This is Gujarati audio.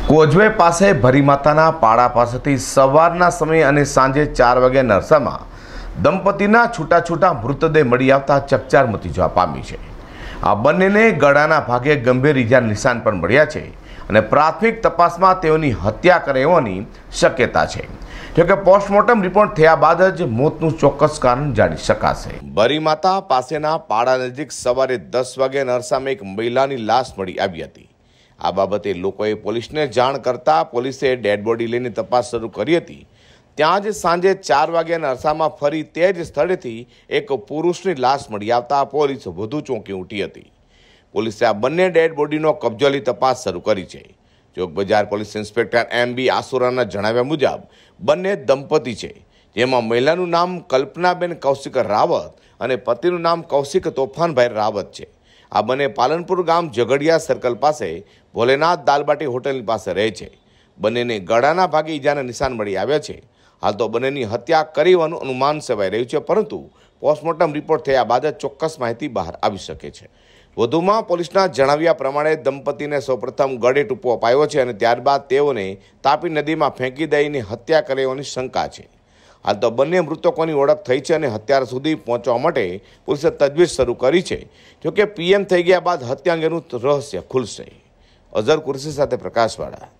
કોઝવે પાસે ભરીમાતાના પાડા પાસેથી સવારના સમયે અને સાંજે 4 વાગ્યાના અરસામાં દંપતીના છૂટા મૃતદેહ મળી આવતા ચકચાર મચી જવા પામી છે। આ બંનેને ગળાના ભાગે ગંભીર ઈજાના નિશાન પણ મળ્યા છે અને પ્રાથમિક તપાસમાં તેઓની હત્યા કરી હોવાની શક્યતા છે। જોકે પોસ્ટમોર્ટમ રિપોર્ટ થયા બાદ જ મોતનું ચોક્કસ કારણ જાણી શકાશે। ભરીમાતા પાસેના પાડા નજીક સવારે 10 વાગ્યાના અરસામાં એક મહિલાની લાશ મળી આવી હતી। આ બાબતે લોકોએ પોલીસને જાણ કરતા પોલીસે ડેડ બોડી લઈને તપાસ શરૂ કરી હતી। ત્યાં જ સાંજે 4 વાગ્યાના અરસામાં ફરી તે જ સ્થળેથી એક પુરુષની લાશ મળી આવતા પોલીસ વધુ ચોંકી ઉઠી હતી। પોલીસે આ બંને ડેડ બોડીનો કબજો લઈ તપાસ શરૂ કરી છે। Chowkbazar police inspector એમ.બી. આસુરાના જણાવ્યા મુજબ બંને દંપતી છે, જેમાં મહિલાનું નામ કલ્પનાબેન કૌશિક રાવત અને પતિનું નામ કૌશિક તોફાનભાઈ રાવત છે। આ બંને પાલનપુર ગામ ઝઘડિયા સર્કલ પાસે ભોલેનાથ દાલબાટી હોટલની પાસે રહે છે। બંનેને ગળાના ભાગે ઈજાના નિશાન મળી આવ્યા છે। હાલ તો બંનેની હત્યા કરી હોવાનું અનુમાન સેવાઈ રહ્યું છે, પરંતુ પોસ્ટમોર્ટમ રિપોર્ટ થયા બાદ જ ચોક્કસ માહિતી બહાર આવી શકે છે। વધુમાં પોલીસના જણાવ્યા પ્રમાણે દંપતીને સૌપ્રથમ ગળે ટૂંપો અપાયો છે અને ત્યારબાદ તેઓને તાપી નદીમાં ફેંકી દઈને હત્યા કરી હોવાની શંકા છે। હાલ તો બંને મૃતકોની ઓળખ થઈ છે અને હત્યારા સુધી પહોંચવા માટે પોલીસે તજવીજ શરૂ કરી છે। જોકે પીએમ થઈ ગયા બાદ હત્યા અંગેનું રહસ્ય ખુલશે। અઝર કુરેશી સાથે પ્રકાશવાળા।